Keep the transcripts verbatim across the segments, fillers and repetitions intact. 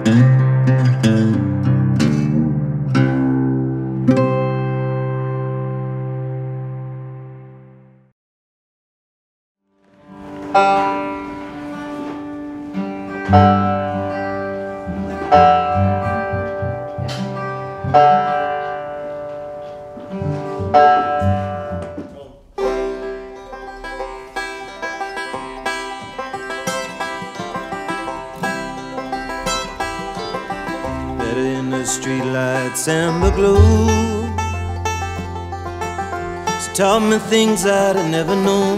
Amber glow she taught me things I'd have never known.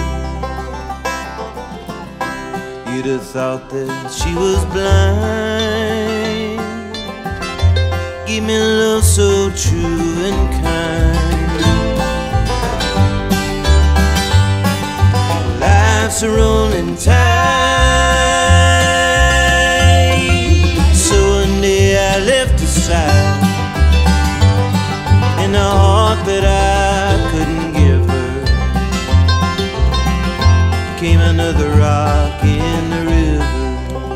You'd have thought that she was blind. Give me love so true and kind. Life's a rolling tide, so one day I left aside in a heart that I couldn't give her. Came another rock in the river,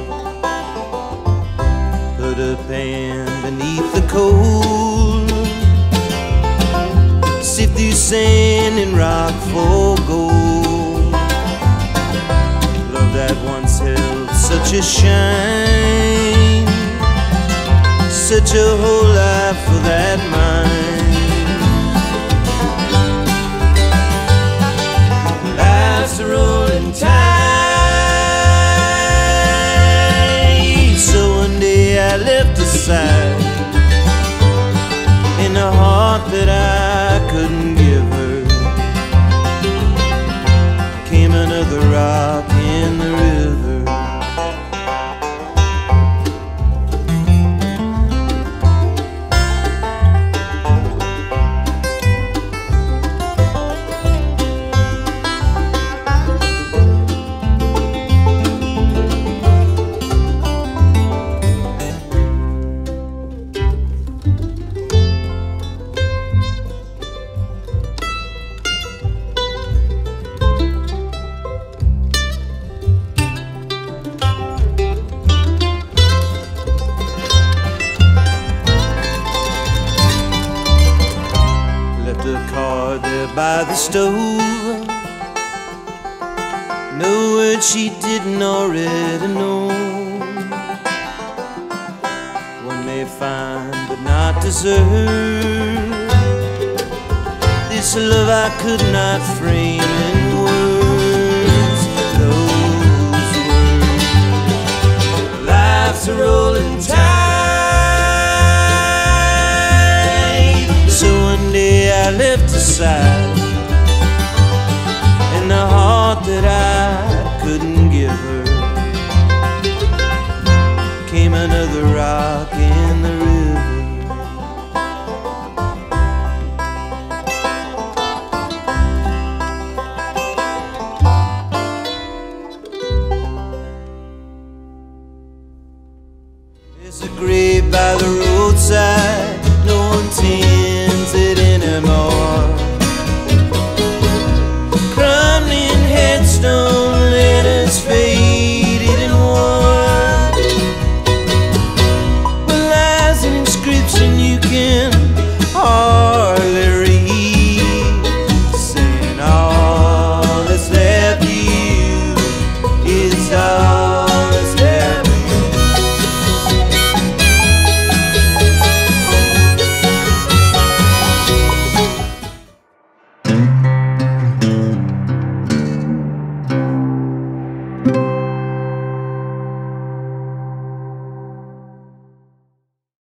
put a pan beneath the cold, sift through sand and rock for gold. Love that once held such a shine, such a whole life for that mind. Life's a rolling tide, so one day I left aside in a heart that I couldn't give her. Came another rock in the river. By the stove, no word she didn't already know. One may find but not deserve, this love I could not frame in words. Those words, life's a rolling tide, so one day I left aside in the heart that I couldn't give her. Came another rock in the river. There's a grave by the river